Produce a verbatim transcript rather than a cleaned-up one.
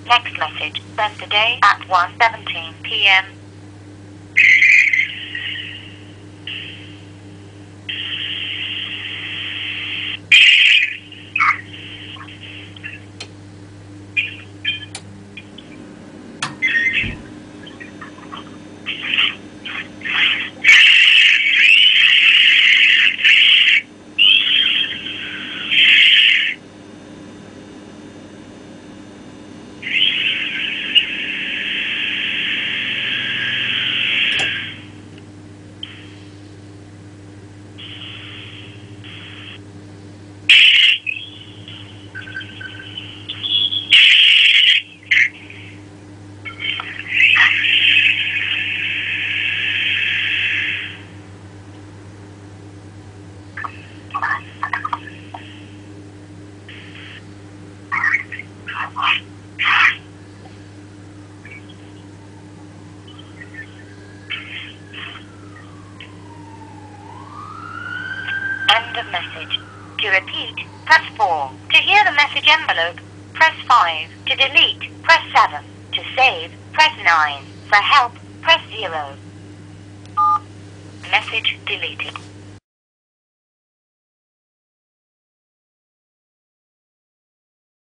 Next message, sent today at one seventeen p m End of message. To repeat, press four. To hear the message envelope, press five. To delete, press seven. To save, press nine. For help, press zero. Message deleted.